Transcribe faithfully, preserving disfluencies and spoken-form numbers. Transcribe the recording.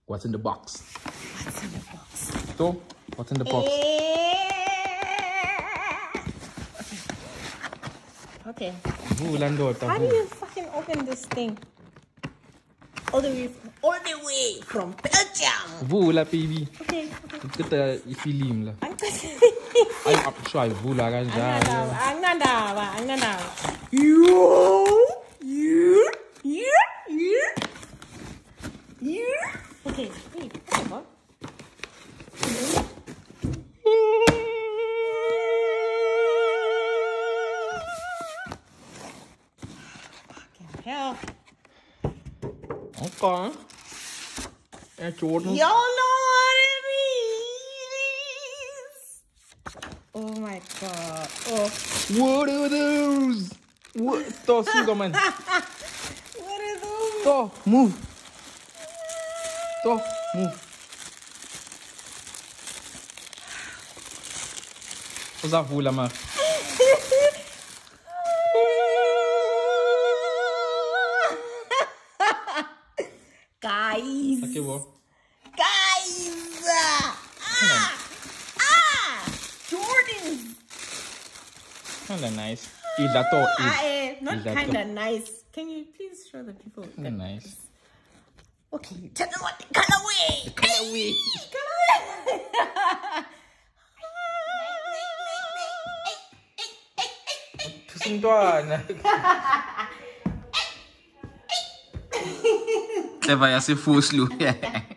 What's in the box? What's in the box? So, what's in the box? Okay. Okay. How do you fucking open this thing? All the way from, all the way from Belgium. Vula, baby. Okay. Kita film lah. Ang Ay, try vula kan nadawa, jaya. ang nadawa, ang nadawa. You, you, you, you, you. Okay, wait, okay, Bob. Fucking hell. Okay. Eh, Jordan. Y'all know what it means. Oh my god. Oh. What are those? What? To, suga man. What are those? To, move. To, move. What's that vula man? Guys. Okay, what? Guys. Ah. Ah. Jordan. Kinda nice. Is that to? Ah, eh, not that kinda nice. Can you please show the people? Kinda nice. Okay, tell them what the colorway. The colorway. Colorway. Pusing tuan. Saya bayar si full slow.